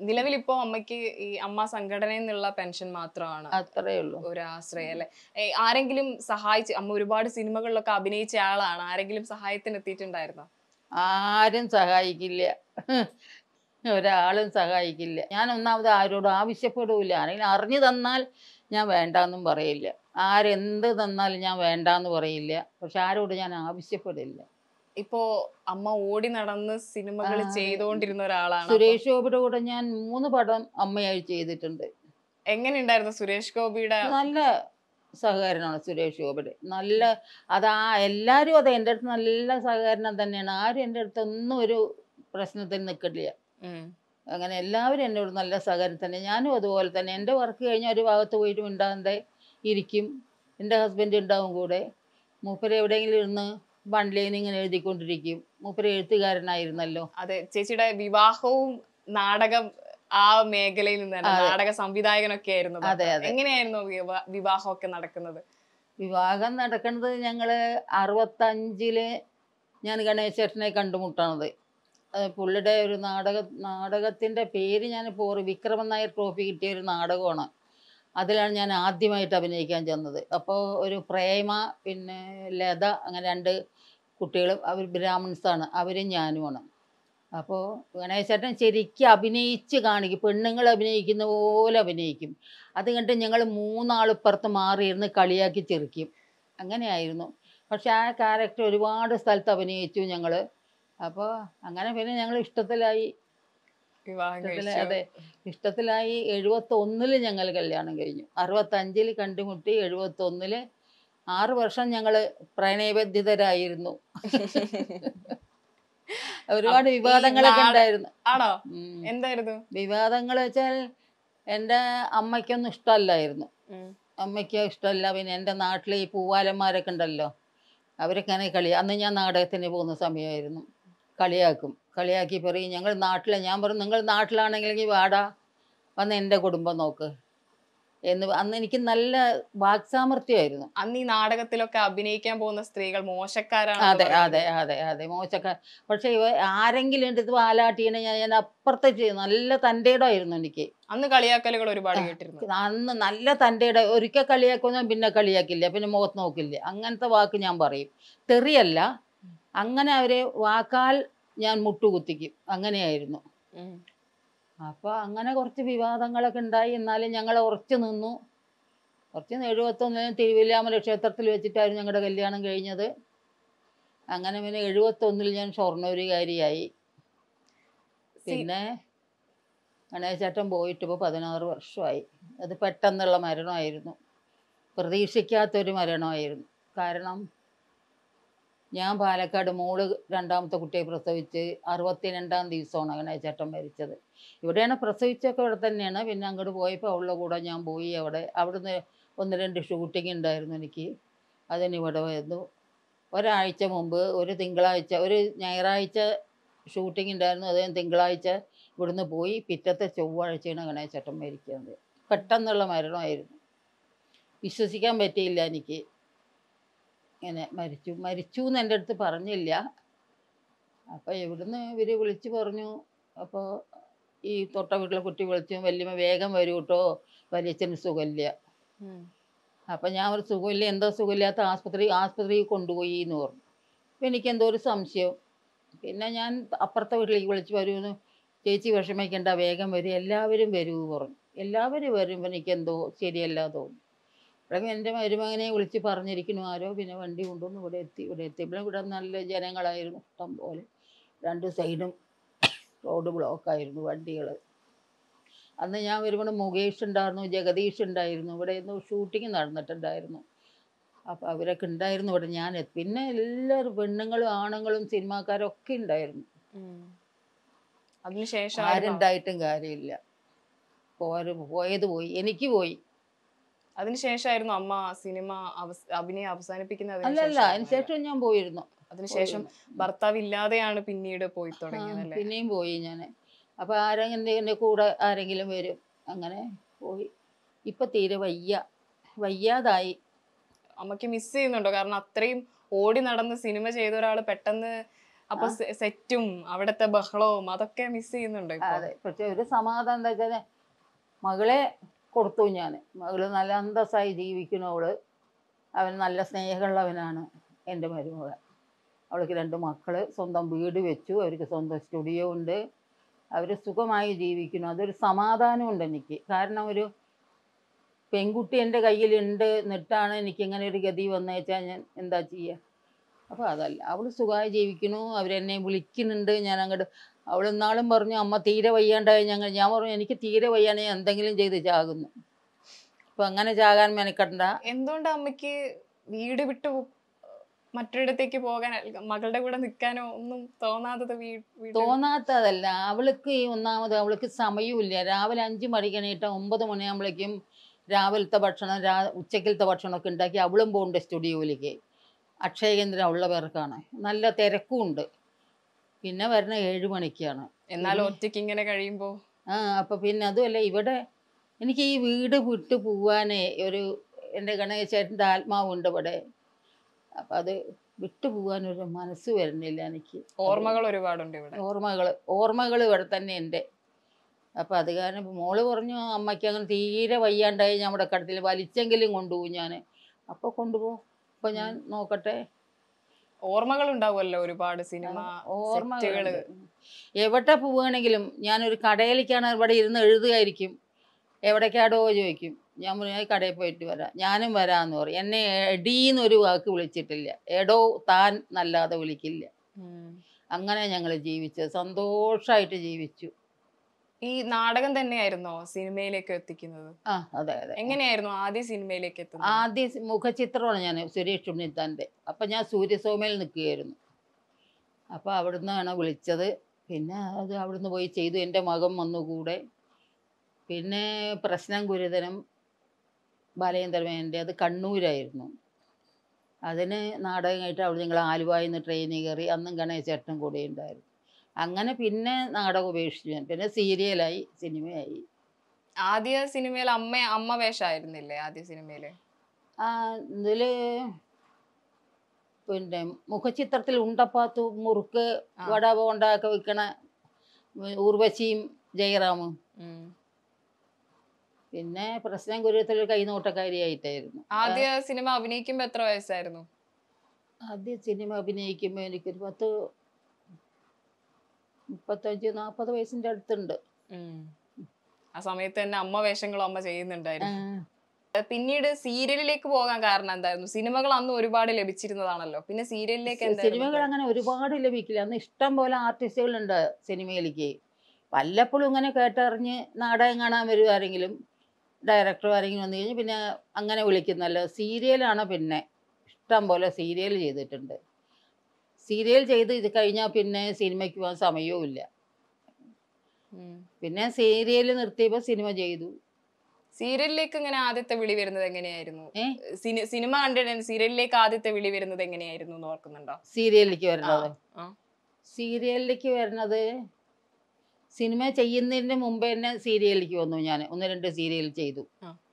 നിലവിൽ ഇപ്പോ അമ്മയ്ക്ക് ഈ അമ്മ സംഘടനയിൽ നിന്നുള്ള പെൻഷൻ മാത്രമാണ് അത്രേ ഉള്ളൂ. ഒരു ആശ്രയം അല്ലെ? ആരെങ്കിലും സഹായിച്ച്, അമ്മ ഒരുപാട് സിനിമകളിലൊക്കെ അഭിനയിച്ച ആളാണ്, ആരെങ്കിലും സഹായത്തിന് എത്തിയിട്ടുണ്ടായിരുന്നോ? ആരും സഹായിക്കില്ല, ഒരാളും സഹായിക്കില്ല. ഞാൻ ഒന്നാമത് ആരോടും ആവശ്യപ്പെടൂല. ആരെങ്കിലും അറിഞ്ഞു തന്നാൽ ഞാൻ വേണ്ടാന്നും പറയില്ല. ആരെന്ത് തന്നാലും ഞാൻ വേണ്ടാന്ന് പറയില്ല. പക്ഷെ ആരോട് ഞാൻ ആവശ്യപ്പെടില്ല. ഇപ്പോ അമ്മ ഓടി നടന്ന് സിനിമകൾ ചെയ്തുകൊണ്ടിരുന്ന ഒരാളാണ്. സുരേഷ് ഗോപിയുടെ കൂടെ ഞാൻ മൂന്ന് പടം അമ്മയായി ചെയ്തിട്ടുണ്ട്. എങ്ങനെയുണ്ടായിരുന്നു സുരേഷ് ഗോപിയുടെ? നല്ല സഹകരണമാണ് സുരേഷ് ഗോപിയുടെ. നല്ല അതാ എല്ലാവരും അതെ എൻ്റെ അടുത്ത് നല്ല സഹകരണം തന്നെയാണ്. ആരും എൻ്റെ അടുത്ത് ഒന്നും ഒരു പ്രശ്നത്തിൽ നിൽക്കില്ല. അങ്ങനെ എല്ലാവരും എന്നോട് നല്ല സഹകരണം തന്നെ. ഞാനും അതുപോലെ തന്നെ. എൻ്റെ വർക്ക് കഴിഞ്ഞാൽ ഒരു ഭാഗത്ത് പോയിട്ട് മിണ്ടാതെ ഇരിക്കും. എൻ്റെ ഹസ്ബൻഡ് ഉണ്ടാവും കൂടെ. മൂപ്പര് എവിടെയെങ്കിലും ഇരുന്ന് വൺലൈൻ ഇങ്ങനെ എഴുതിക്കൊണ്ടിരിക്കും. മൂപ്പര് എഴുത്തുകാരനായിരുന്നല്ലോ. അതെ, ചേച്ചിയുടെ വിവാഹവും നാടകം ആ മേഖലയിൽ നിന്നാണ്, നാടക സംവിധായകനൊക്കെ ആയിരുന്നു. അതെ അതെ. എങ്ങനെയായിരുന്നു വിവാഹമൊക്കെ നടക്കുന്നത്? വിവാഹം നടക്കുന്നത് ഞങ്ങള് അറുപത്തഞ്ചില് ഞാൻ ഗണേശേട്ടനെ കണ്ടുമുട്ടണത്. പുള്ളിയുടെ ഒരു നാടക നാടകത്തിൻ്റെ പേര് ഞാനിപ്പോൾ വിക്രമൻ നായർ ട്രോഫി കിട്ടിയ ഒരു നാടകമാണ്. അതിലാണ് ഞാൻ ആദ്യമായിട്ട് അഭിനയിക്കാൻ ചെന്നത്. അപ്പോൾ ഒരു പ്രേമ, പിന്നെ ലത, അങ്ങനെ രണ്ട് കുട്ടികളും, അവർ ബ്രാഹ്മിൺസാണ്, അവരും ഞാനുമാണ്. അപ്പോൾ ഗണേശേട്ടൻ ശരിക്കും അഭിനയിച്ച് കാണിക്കും, പെണ്ണുങ്ങൾ അഭിനയിക്കുന്ന പോലെ അഭിനയിക്കും. അത് കണ്ട് ഞങ്ങൾ മൂന്നാളിപ്പുറത്ത് മാറിയിരുന്ന് കളിയാക്കി ചിരിക്കും. അങ്ങനെയായിരുന്നു. പക്ഷെ ആ ക്യാരക്ടർ ഒരുപാട് സ്ഥലത്ത് അഭിനയിച്ചു ഞങ്ങൾ. അപ്പോൾ അങ്ങനെ പിന്നെ ഞങ്ങൾ ഇഷ്ടത്തിലായി. ഇഷ്ടത്തിലായി അതെ, ഇഷ്ടത്തിലായി. എഴുപത്തൊന്നില് ഞങ്ങൾ കല്യാണം കഴിഞ്ഞു. അറുപത്തഞ്ചിൽ കണ്ടുമുട്ടി. എഴുപത്തൊന്നില് ആറ് വർഷം ഞങ്ങൾ പ്രണയബദ്ധിതരായിരുന്നു. ഒരുപാട് വിവാദങ്ങളൊക്കെ ഉണ്ടായിരുന്നു. ആണോ? എന്തായിരുന്നു വിവാദങ്ങൾ വെച്ചാൽ എൻ്റെ അമ്മയ്ക്കൊന്നും ഇഷ്ടമല്ലായിരുന്നു. അമ്മയ്ക്ക് ഇഷ്ടമല്ല. പിന്നെ എൻ്റെ നാട്ടിൽ ഈ പൂവാലന്മാരൊക്കെ ഉണ്ടല്ലോ, അവരൊക്കെ അങ്ങനെ കളി, അന്ന് ഞാൻ നാടകത്തിന് പോകുന്ന സമയമായിരുന്നു, കളിയാക്കും. കളിയാക്കി പറയും ഞങ്ങൾ നാട്ടിലെ. ഞാൻ പറയും നിങ്ങൾ നാട്ടിലാണെങ്കിൽ വാടാ, വന്ന് എൻ്റെ കുടുംബം നോക്ക് എന്ന്. അന്ന് എനിക്ക് നല്ല വാക്സാമർത്ഥ്യമായിരുന്നു. അന്ന് ഈ നാടകത്തിലൊക്കെ അഭിനയിക്കാൻ പോകുന്ന സ്ത്രീകൾ മോശക്കാരാണ്. അതെ അതെ അതെ അതെ, മോശക്കാർ. പക്ഷെ ഇവ ആരെങ്കിലും എൻ്റെ ഇത് വാലാട്ടീനെ ഞാൻ ഞാൻ അപ്പുറത്തെ ചെയ്യും. നല്ല തൻ്റെ ഇടമായിരുന്നു എനിക്ക്. അന്ന് കളിയാക്കലുകൾ ഒരുപാട് കേട്ടിരുന്നു. അന്ന് നല്ല തൻ്റെ ഇട. ഒരിക്കൽ കളിയാക്കുന്ന പിന്നെ കളിയാക്കില്ല, പിന്നെ മുഖത്ത് നോക്കില്ല. അങ്ങനത്തെ വാക്ക് ഞാൻ പറയും. തെറിയല്ല, അങ്ങനെ അവരെ വാക്കാൽ ഞാൻ മുട്ടുകുത്തിക്കും. അങ്ങനെയായിരുന്നു. അപ്പോൾ അങ്ങനെ കുറച്ച് വിവാദങ്ങളൊക്കെ ഉണ്ടായി. എന്നാലും ഞങ്ങൾ ഉറച്ചു നിന്നു. കുറച്ച് എഴുപത്തൊന്നിന് തിരുവില്ലാമല ക്ഷേത്രത്തിൽ വെച്ചിട്ടായിരുന്നു ഞങ്ങളുടെ കല്യാണം കഴിഞ്ഞത്. അങ്ങനെ പിന്നെ എഴുപത്തൊന്നിൽ ഞാൻ ഷൊർണൂരുകാരിയായി. പിന്നെ ഗണേശേട്ടൻ പോയിട്ട് ഇപ്പോൾ പതിനാറ് വർഷമായി. അത് പെട്ടെന്നുള്ള മരണമായിരുന്നു. പ്രതീക്ഷിക്കാത്തൊരു മരണമായിരുന്നു. കാരണം ഞാൻ പാലക്കാട് മോള് രണ്ടാമത്തെ കുട്ടിയെ പ്രസവിച്ച് അറുപത്തി രണ്ടാം ദിവസമാണ് ഗണേശേട്ടൻ മരിച്ചത്. ഇവിടെയാണ് പ്രസവിച്ചൊക്കെ, ഇവിടെ തന്നെയാണ്. പിന്നെ അങ്ങോട്ട് പോയപ്പോൾ അവളുടെ കൂടെ ഞാൻ പോയി. അവിടെ അവിടുന്ന് ഒന്ന് രണ്ട് ഷൂട്ടിംഗ് ഉണ്ടായിരുന്നു എനിക്ക്. അതിന് ഇവിടെ വന്നു. ഒരാഴ്ച മുമ്പ് ഒരു തിങ്കളാഴ്ച, ഒരു ഞായറാഴ്ച ഷൂട്ടിംഗ് ഉണ്ടായിരുന്നു. അത് തിങ്കളാഴ്ച ഇവിടുന്ന് പോയി. പിറ്റത്തെ ചൊവ്വാഴ്ചയാണ് ഗണേശേട്ടൻ മരിക്കുന്നത്. പെട്ടെന്നുള്ള മരണമായിരുന്നു. വിശ്വസിക്കാൻ പറ്റിയില്ല എനിക്ക്. ഇങ്ങനെ മരിച്ചു മരിച്ചു എന്ന് എൻ്റെ അടുത്ത് പറഞ്ഞില്ല. അപ്പോൾ ഇവിടുന്ന് ഇവർ വിളിച്ച് പറഞ്ഞു. അപ്പോൾ ഈ തൊട്ട വീട്ടിലെ കുട്ടി വിളിച്ചു, വല്യമ്മ വേഗം വരൂ കേട്ടോ, വലിയച്ഛന് സുഖമില്ല. അപ്പം ഞാൻ ഒരു സുഖമില്ല, എന്തോ സുഖമില്ലാത്ത ആസ്പത്രി ആസ്പത്രിയിൽ കൊണ്ടുപോയി എന്ന് പറഞ്ഞു. അപ്പം എനിക്കെന്തോ ഒരു സംശയം. പിന്നെ ഞാൻ അപ്പുറത്തെ വീട്ടിലേക്ക് വിളിച്ച്, വരുമെന്ന് ചേച്ചി വിഷമിക്കേണ്ട, വേഗം വരും, എല്ലാവരും വരൂ പറഞ്ഞു. എല്ലാവരും വരുമ്പോൾ എനിക്കെന്തോ ശരിയല്ല തോന്നി. അപ്പം എൻ്റെ മരുമകനെ വിളിച്ച് പറഞ്ഞിരിക്കുന്നു ആരോ. പിന്നെ വണ്ടി കൊണ്ടുവന്ന് ഇവിടെ എത്തി. ഇവിടെ എത്തിയപ്പോൾ ഇവിടെ നല്ല ജനങ്ങളായിരുന്നു, ഇഷ്ടം പോലെ. രണ്ട് സൈഡും റോഡ് ബ്ലോക്കായിരുന്നു വണ്ടികൾ. അന്ന് ഞാൻ വരുമ്പോൾ മുകേഷ് ഉണ്ടായിരുന്നു, ജഗദീഷ് ഉണ്ടായിരുന്നു. ഇവിടെ നിന്ന് ഷൂട്ടിങ് നടന്നിട്ടുണ്ടായിരുന്നു. അപ്പോൾ അവരൊക്കെ ഉണ്ടായിരുന്നു ഇവിടെ. ഞാൻ പിന്നെ എല്ലാവരും പെണ്ണുങ്ങളും ആണുങ്ങളും സിനിമാക്കാരും ഒക്കെ ഉണ്ടായിരുന്നു. അതിനുശേഷം ആരുണ്ടായിട്ടും കാര്യമില്ല. പോര് പോയത് പോയി, എനിക്ക് പോയി. അതിനുശേഷമായിരുന്നു അമ്മ സിനിമ അഭിനയം അവസാനിപ്പിക്കുന്നത്? അല്ലല്ല, അതിനുശേഷം ഞാൻ പോയിരുന്നു. അതിനുശേഷം ഭർത്താവ് ഇല്ലാതെയാണ് പിന്നീട് പോയി തുടങ്ങിയത്. പിന്നെയും പോയി ഞാൻ. അപ്പോൾ ആരെങ്കിലും എൻ്റെ കൂടെ ആരെങ്കിലും വരും, അങ്ങനെ പോയി. ഇപ്പം തീരെ വയ്യ, വയ്യാതായി. അമ്മയ്ക്ക് മിസ് ചെയ്യുന്നുണ്ടോ? കാരണം അത്രയും ഓടി നടന്ന് സിനിമ ചെയ്ത ഒരാൾ പെട്ടെന്ന് അപ്പൊ സെറ്റും അവിടത്തെ ബഹളവും അതൊക്കെ മിസ് ചെയ്യുന്നുണ്ട് ഇപ്പൊ. അതെ, പക്ഷെ ഒരു സമാധാനം എന്താ വെച്ചാൽ മകളെ കൊടുത്തു ഞാൻ. മകള് നല്ല അന്തസ്സായി ജീവിക്കുന്നു. അവള് അവൻ നല്ല സ്നേഹമുള്ളവനാണ് എൻ്റെ മരുമകൻ. അവൾക്ക് രണ്ട് മക്കള്, സ്വന്തം വീട് വെച്ചു, അവർക്ക് സ്വന്തം സ്റ്റുഡിയോ ഉണ്ട്, അവർ സുഖമായി ജീവിക്കുന്നു. അതൊരു സമാധാനമുണ്ട് എനിക്ക്. കാരണം ഒരു പെൺകുട്ടി എൻ്റെ കയ്യിലുണ്ട് എന്നിട്ടാണ് എനിക്കിങ്ങനെ ഒരു ഗതി വന്നു വെച്ചാൽ ഞാൻ എന്താ ചെയ്യുക? അപ്പോൾ അതല്ല, അവൾ സുഖമായി ജീവിക്കുന്നു, അവരെന്നെ വിളിക്കുന്നുണ്ട്. ഞാൻ അങ്ങോട്ട്, അവൾ ഇന്നാളും പറഞ്ഞു അമ്മ തീരെ വയ്യാണ്ടായി. ഞങ്ങൾ ഞാൻ പറഞ്ഞു എനിക്ക് തീരെ വയ്യാണ്ട് ഞാൻ എന്തെങ്കിലും ചെയ്ത് ചാകുന്നു. അപ്പം അങ്ങനെ ചാകാൻ മെനക്കെടണ്ട. എന്തുകൊണ്ട് അമ്മയ്ക്ക് വീട് വിട്ടു മറ്റൊരിടത്തേക്ക് പോകാൻ, മകളുടെ കൂടെ നിൽക്കാനോ ഒന്നും തോന്നാത്തത്? തോന്നാത്തതല്ല, അവൾക്ക് ഈ ഒന്നാമത് അവൾക്ക് സമയമില്ല. രാവിലെ അഞ്ച് മണിക്ക് എണീറ്റ ഒമ്പത് മണിയാകുമ്പോഴേക്കും രാവിലത്തെ ഭക്ഷണം, രാ ഉച്ചക്കലത്തെ ഭക്ഷണമൊക്കെ ഉണ്ടാക്കി അവളും പോകുന്നുണ്ട് സ്റ്റുഡിയോയിലേക്ക്. അക്ഷയകേന്ദ്രം ഉള്ള പേർക്കാണ്, നല്ല തിരക്കും ഉണ്ട്. പിന്നെ വരുന്ന ഏഴ് മണിക്കാണ്. എന്നാലും ഒറ്റയ്ക്ക് ഇങ്ങനെ കഴിയുമ്പോൾ ആ അപ്പം പിന്നെ അതുമല്ല, ഇവിടെ എനിക്ക് ഈ വീട് വിട്ട് പോവാനേ ഒരു എൻ്റെ ഗണേശേട്ടൻ്റെ ആത്മാവുണ്ട് ഇവിടെ. അപ്പം അത് വിട്ടു പോകാനൊരു മനസ്സ് വരുന്നില്ല എനിക്ക്. ഓർമ്മകൾ ഒരുപാടുണ്ട് ഇവിടെ. ഓർമ്മകൾ ഓർമ്മകൾ ഇവിടെ തന്നെ ഉണ്ട്. അപ്പം അത് കാരണം മോള് പറഞ്ഞു അമ്മയ്ക്ക് അങ്ങനെ തീരെ വയ്യാണ്ടായി, ഞാൻ ഇവിടെ കടത്തിൽ വലിച്ചെങ്കിലും കൊണ്ടുപോകും ഞാൻ. അപ്പോൾ കൊണ്ടുപോകും. അപ്പം ഞാൻ നോക്കട്ടെ. ഓർമ്മകൾ ഉണ്ടാവുമല്ലോ ഒരുപാട്, സിനിമ ഓർമ്മകൾ. എവിടെ പോവുകയാണെങ്കിലും ഞാനൊരു കടയിലേക്കാണ് ഇവിടെ ഇരുന്ന് എഴുതുകയായിരിക്കും. എവിടേക്കാടോ ചോദിക്കും. ഞാൻ പറഞ്ഞു കടയിൽ പോയിട്ട് വരാം, ഞാനും വരാമെന്ന് പറയും. എന്നെ എടീന്നൊരു വാക്ക് വിളിച്ചിട്ടില്ല, എടോ താൻ നല്ലാതെ വിളിക്കില്ല. അങ്ങനെ ഞങ്ങൾ ജീവിച്ചത്, സന്തോഷമായിട്ട് ജീവിച്ചു. ഈ നാടകം തന്നെയായിരുന്നോ സിനിമയിലേക്ക് എത്തിക്കുന്നത്? ആ അതെ അതെ. എങ്ങനെയായിരുന്നു ആദ്യം സിനിമയിലേക്ക് എത്തുന്നത്? ആദ്യം മുഖചിത്രമാണ് ഞാൻ, സുരേഷ് ഉണ്ണിത്താൻ്റെ. അപ്പം ഞാൻ സൂര്യസോമയിൽ നിൽക്കുകയായിരുന്നു. അപ്പോൾ അവിടുന്നാണ് വിളിച്ചത്. പിന്നെ അത് അവിടുന്ന് പോയി ചെയ്തു. എൻ്റെ മകൻ വന്നു കൂടെ. പിന്നെ പ്രശ്നം ഗുരുതരം ബാലചന്ദ്രമേനൻ്റെ, അത് കണ്ണൂരായിരുന്നു. അതിന് നാടകം കഴിഞ്ഞിട്ട് അവിടെ ഞങ്ങൾ ആലുവായിൽ നിന്ന് ട്രെയിനിൽ കയറി. അന്നും ഗണേശേട്ടനും കൂടെ ഉണ്ടായിരുന്നു. അങ്ങനെ പിന്നെ നാടകം ഉപേക്ഷിച്ചു ഞാൻ. പിന്നെ സീരിയലായി, സിനിമയായി. ആദ്യ സിനിമയിൽ അമ്മ അമ്മ വേഷമായിരുന്നില്ലേ ആദ്യ സിനിമയിൽ? ആ ഇതിൽ പിന്നെ മുഖചിത്രത്തിൽ ഉണ്ടപ്പാത്തു, മുറുക്ക്, വട ബോണ്ട ഒക്കെ വിൽക്കണ ഉർവശിയും ജയറാമും. പിന്നെ പ്രശ്നം ഗുരുത്തിൽ കൈനോട്ടക്കാരിയായിട്ടായിരുന്നു. ആദ്യ സിനിമ അഭിനയിക്കുമ്പോൾ എത്ര വയസ്സായിരുന്നു? ആദ്യ സിനിമ അഭിനയിക്കുമ്പോൾ എനിക്കൊരു പത്ത് മുപ്പത്തഞ്ച് നാൽപ്പത് വയസ്സിൻ്റെ അടുത്തുണ്ട്. ആ സമയത്ത് തന്നെ അമ്മ വേഷങ്ങളും അമ്മ ചെയ്യുന്നുണ്ടായിരുന്നു. പിന്നീട് സീരിയലിലേക്ക് പോകാൻ കാരണം എന്തായിരുന്നു? സിനിമകൾ അന്ന് ഒരുപാട് ലഭിച്ചിരുന്നതാണല്ലോ, പിന്നെ സീരിയലിലേക്ക്? സിനിമകൾ അങ്ങനെ ഒരുപാട് ലഭിക്കില്ല. അന്ന് ഇഷ്ടം പോലെ ആർട്ടിസ്റ്റുകളുണ്ട് സിനിമയിലേക്ക്. വല്ലപ്പോഴും ഇങ്ങനെ കേട്ടറിഞ്ഞ് നാടകം കാണാൻ വരുമാരെങ്കിലും ഡയറക്ടർ ആരെങ്കിലും വന്നു കഴിഞ്ഞാൽ പിന്നെ അങ്ങനെ വിളിക്കുന്നല്ലോ. സീരിയലാണ് പിന്നെ ഇഷ്ടം പോലെ സീരിയൽ ചെയ്തിട്ടുണ്ട്. സീരിയൽ ചെയ്ത് ഇത് കഴിഞ്ഞാൽ പിന്നെ സിനിമയ്ക്ക് പോകാൻ സമയവും ഇല്ല. പിന്നെ സീരിയൽ നിർത്തിയപ്പോൾ സിനിമ ചെയ്തു. സീരിയലിലേക്ക് ഇങ്ങനെ ആദ്യത്തെ വിളി വരുന്നത് എങ്ങനെയായിരുന്നു? സിനിമ കണ്ടിട്ട് സീരിയലിലേക്ക് ആദ്യത്തെ വിളി വരുന്നത് എങ്ങനെയായിരുന്നു എന്ന് ഓർക്കുന്നുണ്ടോ? സീരിയലിലേക്ക് വരുന്നത് സീരിയലിലേക്ക് വരുന്നത് സിനിമ ചെയ്യുന്നതിന് മുമ്പ് തന്നെ സീരിയലിലേക്ക് വന്നു. ഞാൻ ഒന്ന് രണ്ട് സീരിയൽ ചെയ്തു.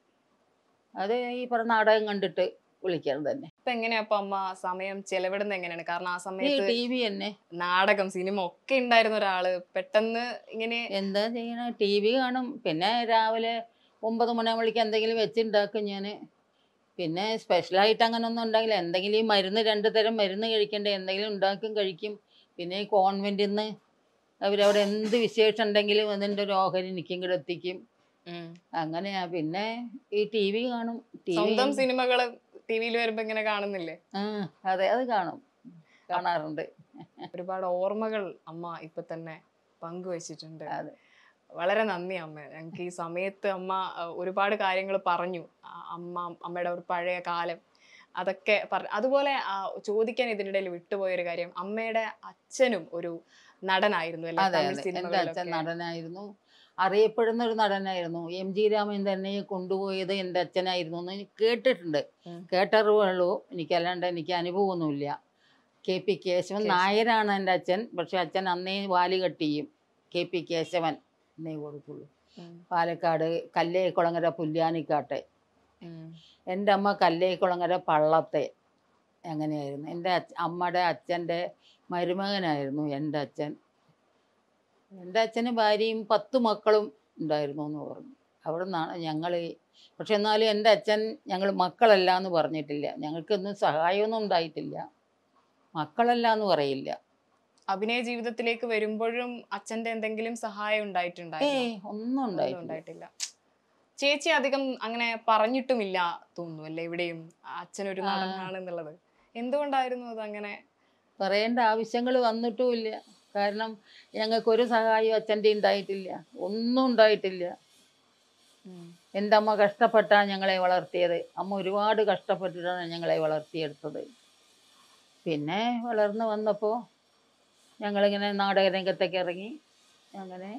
അത് ഈ പറഞ്ഞ നാടകം കണ്ടിട്ട് വിളിക്കണം തന്നെ. ഇപ്പൊ എങ്ങനെയാ അപ്പൊ അമ്മ സമയം ചെലവിടുന്നത് എങ്ങനെയാണ്? കാരണം ആ സമയത്ത് ടി വി തന്നെ, നാടകം സിനിമ ഒക്കെ ഉണ്ടായിരുന്ന ഒരാള് പെട്ടെന്ന് ഇങ്ങനെ എന്താ ചെയ്യണ? ടി വി കാണും. പിന്നെ രാവിലെ ഒമ്പത് മണിയാകുമ്പോഴേക്ക് എന്തെങ്കിലും വെച്ചുണ്ടാക്കും ഞാൻ. പിന്നെ സ്പെഷ്യലായിട്ട് അങ്ങനെ ഒന്നും ഉണ്ടാകില്ല. എന്തെങ്കിലും ഈ മരുന്ന് രണ്ട് തരം മരുന്ന് കഴിക്കേണ്ടത് എന്തെങ്കിലും ഉണ്ടാക്കും, കഴിക്കും. പിന്നെ ഈ കോൺവെന്റിൽ നിന്ന് അവരവിടെ എന്ത് വിശേഷം ഉണ്ടെങ്കിലും അതിൻ്റെ ഒരു ഓഹരി എനിക്കും കൂടെ എത്തിക്കും. അങ്ങനെയാ. പിന്നെ ഈ ടി വി കാണും. സ്വന്തം സിനിമകള് ടി വിയിൽ വരുമ്പോ ഇങ്ങനെ കാണുന്നില്ലേ? ആ അതെ, അത് കാണും, കാണാറുണ്ട്. ഒരുപാട് ഓർമ്മകൾ അമ്മ ഇപ്പൊ തന്നെ പങ്കുവച്ചിട്ടുണ്ട്. അതെ, വളരെ നന്ദി അമ്മ. ഞങ്ങൾക്ക് ഈ സമയത്ത് അമ്മ ഒരുപാട് കാര്യങ്ങൾ പറഞ്ഞു. അമ്മ അമ്മയുടെ ഒരു പഴയ കാലം അതൊക്കെ പറഞ്ഞു. അതുപോലെ ചോദിക്കാൻ ഇതിനിടയിൽ വിട്ടുപോയൊരു കാര്യം, അമ്മയുടെ അച്ഛനും ഒരു നടനായിരുന്നു അല്ലേ? അതെ അതെ, എൻ്റെ അച്ഛൻ നടനായിരുന്നു, അറിയപ്പെടുന്ന ഒരു നടനായിരുന്നു. എം ജി രാമചന്ദ്രനെ കൊണ്ടുപോയത് എൻ്റെ അച്ഛനായിരുന്നു എന്ന് കേട്ടിട്ടുണ്ട്. കേട്ടറിവുള്ളൂ, എനിക്കല്ലാണ്ട് എനിക്ക് അനുഭവമൊന്നുമില്ല. കെ പി കേശവൻ നായരാണ് എൻ്റെ അച്ഛൻ. പക്ഷെ അച്ഛൻ അന്നേ വാലുകെട്ടിയും കെ പി കേശവൻ എന്നേ കൊടുക്കുള്ളൂ. പാലക്കാട് കല്ലേക്കുളങ്ങര പുല്ലാനിക്കാട്ടെ. എൻ്റെ അമ്മ കല്ലേക്കുളങ്ങര പള്ളത്തെ. അങ്ങനെയായിരുന്നു. എൻ്റെ അച്ഛ അമ്മയുടെ അച്ഛൻ്റെ മരുമകനായിരുന്നു എൻ്റെ അച്ഛൻ. എൻ്റെ അച്ഛന് ഭാര്യയും പത്ത് മക്കളും ഉണ്ടായിരുന്നു എന്ന് പറഞ്ഞു. അവിടെ നിന്നാണ് ഞങ്ങൾ. പക്ഷെ എന്നാലും എൻ്റെ അച്ഛൻ ഞങ്ങൾ മക്കളല്ല എന്ന് പറഞ്ഞിട്ടില്ല. ഞങ്ങൾക്കൊന്നും സഹായമൊന്നും ഉണ്ടായിട്ടില്ല. മക്കളല്ല എന്ന് പറയില്ല. അഭിനയ ജീവിതത്തിലേക്ക് വരുമ്പോഴും അച്ഛന്റെ എന്തെങ്കിലും സഹായം ഉണ്ടായിട്ടുണ്ടായിരുന്നു? ഏയ് ഒന്നും ഉണ്ടായിട്ടില്ല. ഉണ്ടായിട്ടില്ല. ചേച്ചി അധികം അങ്ങനെ പറഞ്ഞിട്ടുമില്ല തോന്നുന്നു അല്ലേ എവിടെയും അച്ഛനൊരു നടനാണെന്നുള്ളത്? എന്തുകൊണ്ടായിരുന്നു അത് അങ്ങനെ? പറയേണ്ട ആവശ്യങ്ങൾ വന്നിട്ടുമില്ല. കാരണം ഞങ്ങൾക്കൊരു സഹായം അച്ഛൻ്റെ ഉണ്ടായിട്ടില്ല. ഒന്നും ഉണ്ടായിട്ടില്ല. എൻ്റെ അമ്മ കഷ്ടപ്പെട്ടാണ് ഞങ്ങളെ വളർത്തിയത്. അമ്മ ഒരുപാട് കഷ്ടപ്പെട്ടിട്ടാണ് ഞങ്ങളെ വളർത്തിയെടുത്തത്. പിന്നെ വളർന്നു വന്നപ്പോൾ ഞങ്ങളിങ്ങനെ നാടകരംഗത്തേക്ക് ഇറങ്ങി. അങ്ങനെ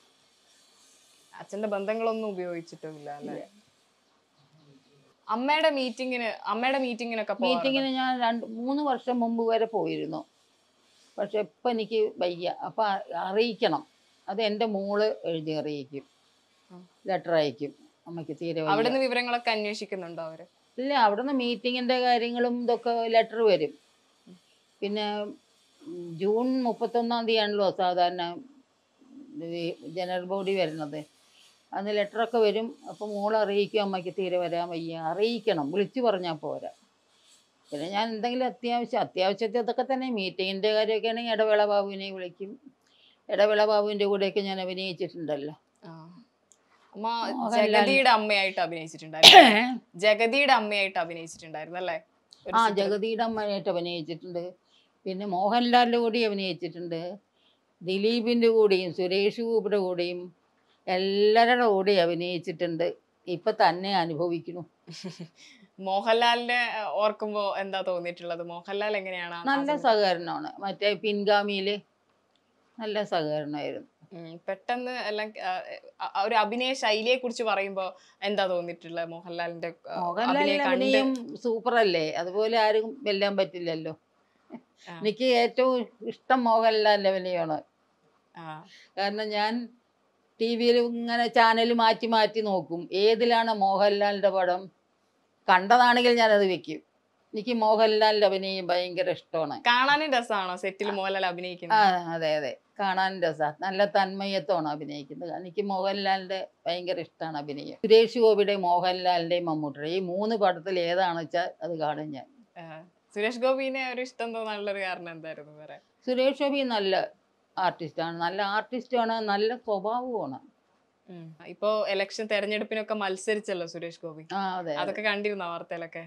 അച്ഛന്റെ ബന്ധങ്ങളൊന്നും ഉപയോഗിച്ചിട്ടുമില്ല അല്ലേ? അമ്മയുടെ മീറ്റിങ്ങിന് അമ്മയുടെ മീറ്റിങ്ങിനൊക്കെ മീറ്റിങ്ങിന് ഞാൻ രണ്ട് മൂന്ന് വർഷം മുമ്പ് വരെ പോയിരുന്നു. പക്ഷെ ഇപ്പം എനിക്ക് വയ്യ. അപ്പം അറിയിക്കണം. അത് എൻ്റെ മോള് എഴുതി അറിയിക്കും, ലെറ്റർ അയക്കും. അമ്മയ്ക്ക് തീരെ വയ്യ. അവിടുന്ന് വിവരങ്ങളൊക്കെ അന്വേഷിക്കുന്നുണ്ടോ അവര്? ഇല്ല, അവിടുന്ന് മീറ്റിങ്ങിൻ്റെ കാര്യങ്ങളും ഇതൊക്കെ ലെറ്റർ വരും. പിന്നെ ജൂൺ മുപ്പത്തൊന്നാം തീയതിയാണല്ലോ സാധാരണ ജനറൽ ബോഡി വരുന്നത്. അന്ന് ലെറ്ററൊക്കെ വരും. അപ്പോൾ മോൾ അറിയിക്കും അമ്മയ്ക്ക് തീരെ വരാൻ വയ്യ. അറിയിക്കണം, വിളിച്ചു പറഞ്ഞാൽ പോരാ. പിന്നെ ഞാൻ എന്തെങ്കിലും അത്യാവശ്യം അത്യാവശ്യത്തെ ഇതൊക്കെ തന്നെ. മീറ്റിങ്ങിൻ്റെ കാര്യമൊക്കെ ആണെങ്കിൽ ഇടവേള ബാബുവിനെ വിളിക്കും. ഇടവേള ബാബുവിൻ്റെ കൂടെയൊക്കെ ഞാൻ അഭിനയിച്ചിട്ടുണ്ടല്ലോ. അമ്മ ജഗതിയുടെ അമ്മയായിട്ട് അഭിനയിച്ചിട്ടുണ്ടായിരുന്നു. ജഗതിയുടെ അമ്മയായിട്ട് അഭിനയിച്ചിട്ടുണ്ടായിരുന്നു അല്ലേ? ആ, ജഗതിയുടെ അമ്മയായിട്ട് അഭിനയിച്ചിട്ടുണ്ട്. പിന്നെ മോഹൻലാലിൻ്റെ കൂടെ അഭിനയിച്ചിട്ടുണ്ട്. ദിലീപിൻ്റെ കൂടെയും സുരേഷ് ഗോപിയുടെ കൂടെയും എല്ലാവരുടെ കൂടെയും അഭിനയിച്ചിട്ടുണ്ട്. ഇപ്പൊ തന്നെ അനുഭവിക്കുന്നു. മോഹൻലാലിനെ ഓർക്കുമ്പോ എന്താ തോന്നിയിട്ടുള്ളത്? മോഹൻലാൽ എങ്ങനെയാണ്? നല്ല സഹകരണമാണ്. മറ്റേ പിൻഗാമിയില് നല്ല സഹകരണമായിരുന്നു. പെട്ടെന്ന് എല്ലാം ഒരു അഭിനയ ശൈലിയെ കുറിച്ച് പറയുമ്പോ എന്താ തോന്നിയിട്ടുള്ളത്? മോഹൻലാലിന്റെ മോഹൻലാലിന്റെ അഭിനയം സൂപ്പറല്ലേ? അതുപോലെ ആരും വെല്ലാൻ പറ്റില്ലല്ലോ. എനിക്ക് ഏറ്റവും ഇഷ്ടം മോഹൻലാലിന്റെ അഭിനയമാണ്. കാരണം ഞാൻ ടി വിയിൽ ഇങ്ങനെ ചാനൽ മാറ്റി മാറ്റി നോക്കും. ഏതിലാണ് മോഹൻലാലിന്റെ പടം കണ്ടതാണെങ്കിൽ ഞാനത് വെക്കും. എനിക്ക് മോഹൻലാലിന്റെ അഭിനയം ഭയങ്കര ഇഷ്ടമാണ്. കാണാനും രസമാണോ സെറ്റിൽ മോഹൻലാൽ അഭിനയിക്കുന്നത്? ആ, അതെ അതെ, കാണാനും രസമാണ്. നല്ല തന്മയത്വമാണ് അഭിനയിക്കുന്നത്. എനിക്ക് മോഹൻലാലിന്റെ ഭയങ്കര ഇഷ്ടമാണ് അഭിനയം. സുരേഷ് ഗോപിയുടെ മോഹൻലാലിന്റെയും മമ്മൂട്ടിയുടെ ഈ മൂന്ന് പടത്തിൽ ഏതാണെന്ന് വെച്ചാൽ അത് കാണും ഞാൻ. സുരേഷ് ഗോപിനെ ഒരു ഇഷ്ടം തോന്നാനുള്ളൊരു കാരണം എന്തായിരുന്നു? വേറെ സുരേഷ് ഗോപി നല്ല ആർട്ടിസ്റ്റാണ്. നല്ല ആർട്ടിസ്റ്റാണ്, നല്ല സ്വഭാവമാണ്. ഇപ്പോ ഇലക്ഷൻ തെരഞ്ഞെടുപ്പിനൊക്കെ മത്സരിച്ചല്ലോ സുരേഷ് ഗോപി. അതൊക്കെ കണ്ടിരുന്നോ വാർത്തയിലൊക്കെ?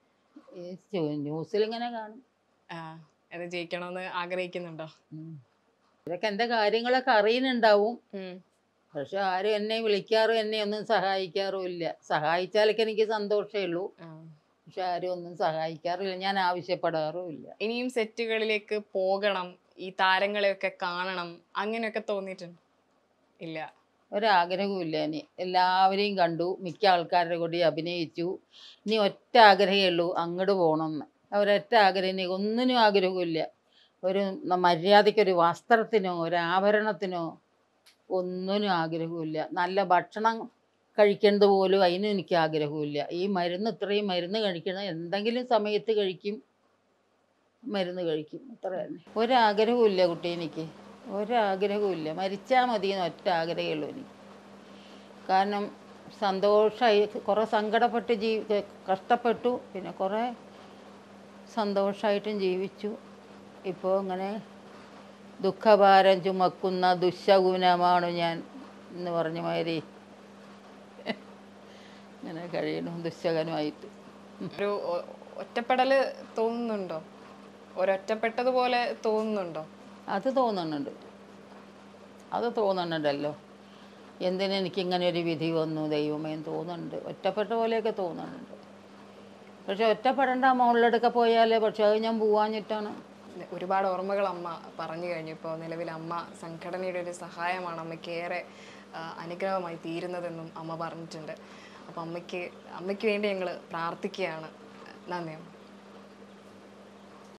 ന്യൂസിൽ ഇങ്ങനെ കാണും. അത് ജയിക്കണമെന്ന് ആഗ്രഹിക്കുന്നുണ്ടോ? ഇതൊക്കെ എന്റെ കാര്യങ്ങളൊക്കെ അറിയുന്നുണ്ടാവും. പക്ഷെ ആരും എന്നെ വിളിക്കാറും എന്നെ ഒന്നും സഹായിക്കാറും ഇല്ല. സഹായിച്ചാലൊക്കെ എനിക്ക് സന്തോഷമേ ഉള്ളൂ. പക്ഷെ ആരും ഒന്നും സഹായിക്കാറില്ല. ഞാൻ ആവശ്യപ്പെടാറും ഇല്ല. ഇനിയും സെറ്റുകളിലേക്ക് പോകണം, ഈ താരങ്ങളെയൊക്കെ കാണണം, അങ്ങനെയൊക്കെ തോന്നിയിട്ടുണ്ട്? ഇല്ല, ഒരാഗ്രഹവും ഇല്ല. ഇനി എല്ലാവരെയും കണ്ടു, മിക്ക ആൾക്കാരുടെ കൂടി അഭിനയിച്ചു. ഇനി ഒറ്റ ആഗ്രഹമേ ഉള്ളൂ, അങ്ങോട്ട് പോകണമെന്ന്. ഒരൊറ്റ ആഗ്രഹം, ഇനി ഒന്നിനും ആഗ്രഹമില്ല. ഒരു മര്യാദയ്ക്കൊരു വസ്ത്രത്തിനോ ഒരു ആഭരണത്തിനോ ഒന്നിനും ആഗ്രഹമില്ല. നല്ല ഭക്ഷണം കഴിക്കുന്നത് പോലും അതിനും എനിക്ക് ആഗ്രഹമില്ല. ഈ മരുന്ന് ഇത്രയും മരുന്ന് കഴിക്കണം, എന്തെങ്കിലും സമയത്ത് കഴിക്കും, മരുന്ന് കഴിക്കും, അത്ര തന്നെ. ഒരാഗ്രഹവും ഇല്ല കുട്ടി, എനിക്ക് ഒരാഗ്രഹവും ഇല്ല. മരിച്ചാൽ മതി എന്ന് ഒറ്റ ആഗ്രഹമേ ഉള്ളൂ എനിക്ക്. കാരണം സന്തോഷമായി, കുറേ സങ്കടപ്പെട്ട് ജീവി കഷ്ടപ്പെട്ടു, പിന്നെ കുറേ സന്തോഷമായിട്ടും ജീവിച്ചു. ഇപ്പോൾ ഇങ്ങനെ ദുഃഖഭാരം ചുമക്കുന്ന ദുശകുനമാണ് ഞാൻ എന്ന് പറഞ്ഞ മാതിരി ഇങ്ങനെ കഴിയണം, ദുശകനമായിട്ട്. ഒരു ഒറ്റപ്പെടൽ തോന്നുന്നുണ്ടോ? ഒരൊറ്റപ്പെട്ടതുപോലെ തോന്നുന്നുണ്ടോ? അത് തോന്നുന്നുണ്ട്, അത് തോന്നുന്നുണ്ടല്ലോ. എന്തിനും എനിക്കിങ്ങനെ ഒരു വിധി വന്നു ദൈവമേ തോന്നുന്നുണ്ട്. ഒറ്റപ്പെട്ട പോലെയൊക്കെ തോന്നുന്നുണ്ട്. പക്ഷെ ഒറ്റപ്പെടേണ്ട, മുകളിലെടുക്കെ പോയാലേ. പക്ഷെ അത് ഞാൻ പോവാഞ്ഞിട്ടാണ്. ഒരുപാട് ഓർമ്മകൾ അമ്മ പറഞ്ഞു കഴിഞ്ഞു. ഇപ്പോൾ നിലവിൽ അമ്മ സംഘടനയുടെ ഒരു സഹായമാണ് അമ്മയ്ക്ക് ഏറെ അനുഗ്രഹമായി തീരുന്നതെന്നും അമ്മ പറഞ്ഞിട്ടുണ്ട്. അപ്പോൾ അമ്മയ്ക്ക് അമ്മയ്ക്ക് വേണ്ടി ഞങ്ങൾ പ്രാർത്ഥിക്കുകയാണ്. നന്ദി.